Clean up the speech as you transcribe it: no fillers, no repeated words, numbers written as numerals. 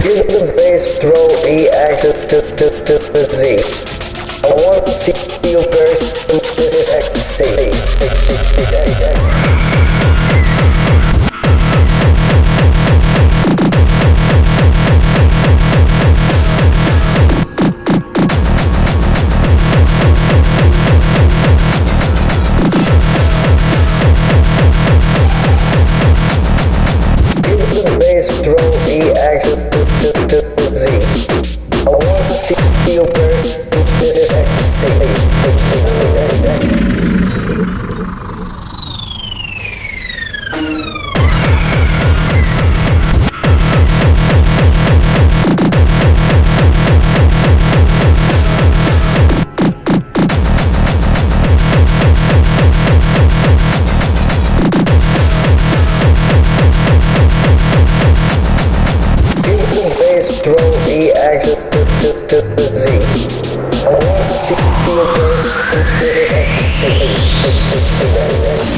Give the bass throw EX to Z. I want to see you burst. This is ecstasy. Bass throw EX to Z. I want to see you burst. This is ecstasy. Bass throw EX to Z. I want to see you burst. This is ecstasy.